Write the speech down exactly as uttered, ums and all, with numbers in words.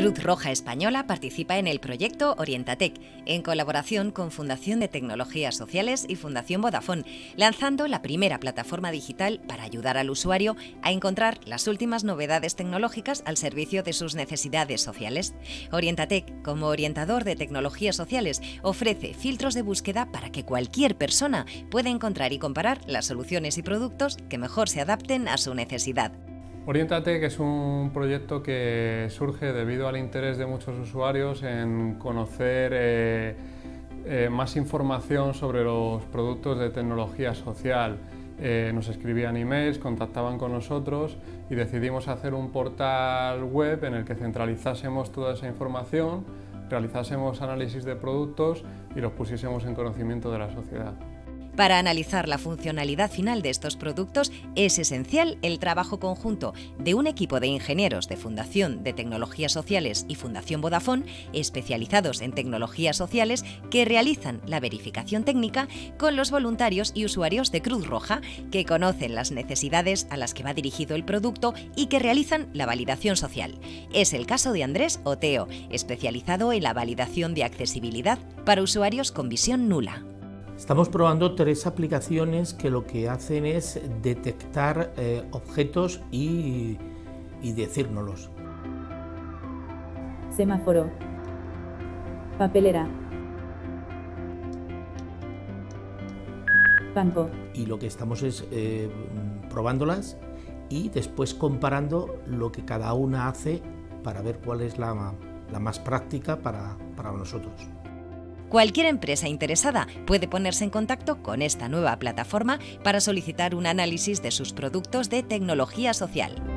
Cruz Roja Española participa en el proyecto Orientatec, en colaboración con Fundación de Tecnologías Sociales y Fundación Vodafone, lanzando la primera plataforma digital para ayudar al usuario a encontrar las últimas novedades tecnológicas al servicio de sus necesidades sociales. Orientatec, como orientador de tecnologías sociales, ofrece filtros de búsqueda para que cualquier persona pueda encontrar y comparar las soluciones y productos que mejor se adapten a su necesidad. Orientatec es un proyecto que surge debido al interés de muchos usuarios en conocer eh, eh, más información sobre los productos de tecnología social. Eh, nos escribían emails, contactaban con nosotros y decidimos hacer un portal web en el que centralizásemos toda esa información, realizásemos análisis de productos y los pusiésemos en conocimiento de la sociedad. Para analizar la funcionalidad final de estos productos es esencial el trabajo conjunto de un equipo de ingenieros de Fundación de Tecnologías Sociales y Fundación Vodafone, especializados en tecnologías sociales, que realizan la verificación técnica, con los voluntarios y usuarios de Cruz Roja, que conocen las necesidades a las que va dirigido el producto y que realizan la validación social. Es el caso de Andrés Oteo, especializado en la validación de accesibilidad para usuarios con visión nula. Estamos probando tres aplicaciones que lo que hacen es detectar eh, objetos y, y decírnoslos. Semáforo. Papelera. Banco. Y lo que estamos es eh, probándolas y después comparando lo que cada una hace para ver cuál es la, la más práctica para, para nosotros. Cualquier empresa interesada puede ponerse en contacto con esta nueva plataforma para solicitar un análisis de sus productos de tecnología social.